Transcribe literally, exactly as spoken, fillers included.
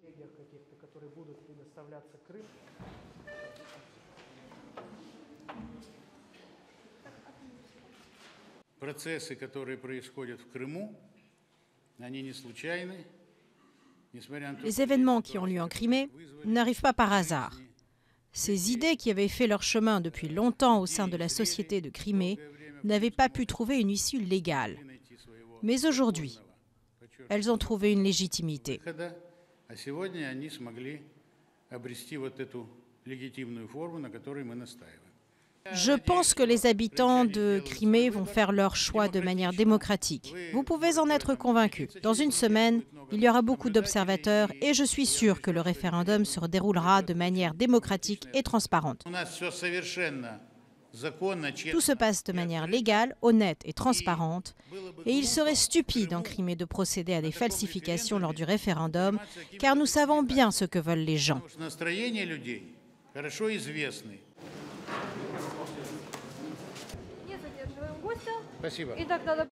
Процессы, которые происходят в Крыму, они не случайны. Les événements qui ont lieu en Crimée n'arrivent pas par hasard. Ces idées qui avaient fait leur chemin depuis longtemps au sein de la société de Crimée n'avaient pas pu trouver une issue légale. Mais aujourd'hui, elles ont trouvé une légitimité. Je pense que les habitants de Crimée vont faire leur choix de manière démocratique. Vous pouvez en être convaincus. Dans une semaine, il y aura beaucoup d'observateurs et je suis sûr que le référendum se déroulera de manière démocratique et transparente. Tout se passe de manière légale, honnête et transparente. Et il serait stupide en Crimée de procéder à des falsifications lors du référendum, car nous savons bien ce que veulent les gens. Спасибо.